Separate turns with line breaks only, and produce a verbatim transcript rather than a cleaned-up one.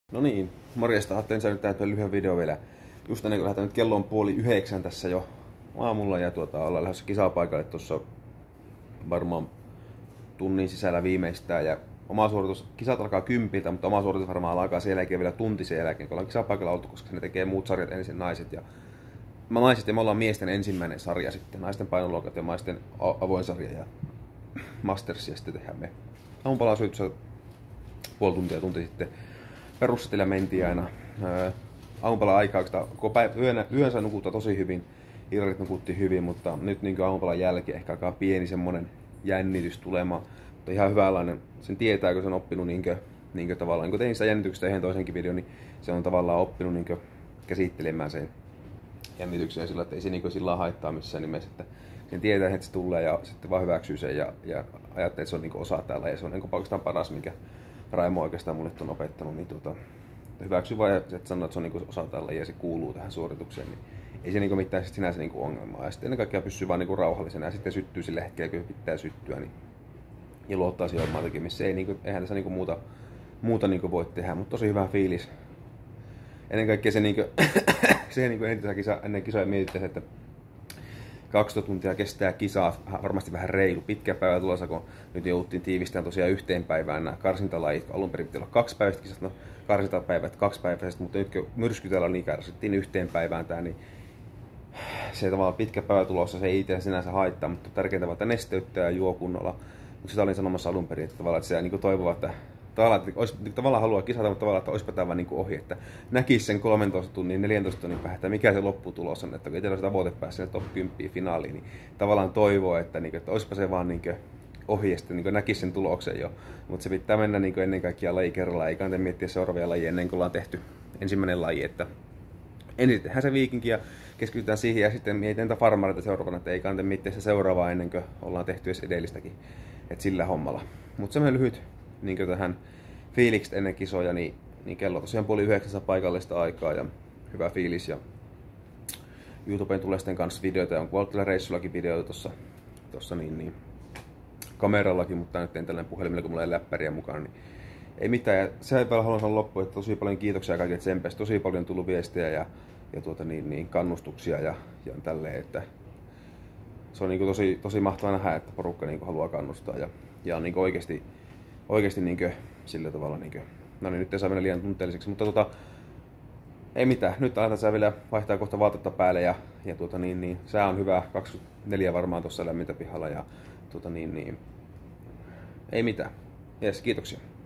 No niin, morjesta. Ajattelin saada nyt tämän lyhyen video vielä. Just ennen kuin lähdetään, nyt kello on puoli yhdeksän tässä jo aamulla ja tuota, ollaan lähdössä kisapaikalle tuossa varmaan tunnin sisällä viimeistään. Ja oma suoritus, kisat alkaa kympiltä, mutta oma suoritus varmaan alkaa sen jälkeen vielä tunti sen jälkeen, kun ollaan kisapaikalla oltu, koska ne tekee muut sarjat ensin naiset. Ja mä naiset ja me ollaan miesten ensimmäinen sarja sitten, naisten painoluokat ja naisten avoin sarja ja Mastersia sitten tehdään me. Aamupalaa syötyssä puoli tuntia tunti sitten. Perussetillä mentiin aina aamupala aikaa, kun yönä, yönsä nukuttaa tosi hyvin, ilrit nukutti hyvin, mutta nyt niin aamupalan jälkeen ehkä alkaa pieni semmonen jännitys tulemaan. Mutta ihan hyvänlainen, sen tietää, kun se on oppinut niin kuin, niin kuin tavallaan, niin kun tein sitä jännityksestä yhden toisenkin videon, niin se on tavallaan oppinut niin kuin käsittelemään sen jännityksen sillä, että ei se niin kuin sillä haittaa missään nimessä, että sen tietää, että se tulee ja sitten vaan hyväksyy sen ja, ja ajattelee, että se on niin kuin osa täällä ja se on niin kuin oikeastaan paras, minkä Raimo oikeastaan mulle on opettanut, niin tuota, hyväksy vaan, että sanoo, että se on niin osa tällä ja se kuuluu tähän suoritukseen, niin ei se niin mitään sinänsä niin ongelmaa. Ja sitten ennen kaikkea pysyy vaan niin rauhallisena ja sitten syttyy sille hetkellä, kun pitää syttyä, niin ja luottaa siihen omaan tekemiseen. Ei, niin eihän tässä niin muuta, muuta niin voi tehdä, mutta tosi hyvä fiilis. Ennen kaikkea se, niin kuin, se niin ennen, kisa, ennen kisoja mietittäisiin, että kaksitoista tuntia kestää kisaa, varmasti vähän reilu, pitkä päivä tulossa, kun nyt jouduttiin tiivistämään tosiaan yhteen päivään nämä karsintalajit, kun alun perin piti olla kaksi päivästä kisat, no karsintapäivät kaksi päivästä, mutta nyt kun myrskytellä niin karsittiin yhteen päivään tämä, niin se tavallaan pitkä päivä tulossa, se ei itse sinänsä haittaa, mutta tärkeintä on, että nesteyttää ja juo kunnolla. Mutta sitä olin sanomassa alun perin, että tavallaan, että se niin toivoo, että tavallaan, että olisi, tavallaan haluaa kisata, mutta tavallaan, että olisipa tämä niin ohi, että näkisi sen kolmentoista tunnin, neljäntoista tunnin päähän, että mikä se lopputulos on, että kun itsellä on se tavoite päässä sinne top kymmenen finaaliin, niin tavallaan toivoo, että, niin kuin, että olisipa se vaan niin kuin ohi ja sitten niin näkisi sen tuloksen jo. Mutta se pitää mennä niin ennen kaikkea laji kerrallaan, ei kannata miettiä seuraavia lajia ennen kuin ollaan tehty ensimmäinen laji, että ensin tehdään se viikinki ja keskitytään siihen ja sitten mietitään niitä farmareita seuraavana, että ei kannata miettiä se seuraavaa ennen kuin ollaan tehty edes edellistäkin, että sillä hommalla. Mutta semmoinen lyhyt niin tähän fiilikset ennen kisoja, niin, niin kello tosiaan puoli yhdeksänsä paikallista aikaa ja hyvä fiilis. Ja YouTubeen tulee sitten kanssa videoita ja on kuollut reissullakin videoita tuossa tossa niin, niin, kamerallakin, mutta nyt en tällainen puhelimella, kun mulla ei läppäriä mukana, niin ei mitään. Ja sen vielä haluan sanoa loppuun, että tosi paljon kiitoksia kaikille tsempeistä, tosi paljon tullut viestejä ja, ja tuota, niin, niin, kannustuksia ja, ja tälleen, että se on niin kuin tosi, tosi mahtavaa nähdä, että porukka niin kuin haluaa kannustaa ja, ja niin kuin oikeasti, oikeasti niin kuin, sillä tavalla, niin kuin, no niin, nyt ei saa mennä liian tunteelliseksi, mutta tota, ei mitään, nyt aletaan vielä vaihtaa kohta vaatetta päälle ja, ja tuota, niin, niin, sää on hyvä, kaksikymmentäneljä varmaan tuossa lämmintä pihalla ja tuota, niin, niin, ei mitään. Jes, kiitoksia.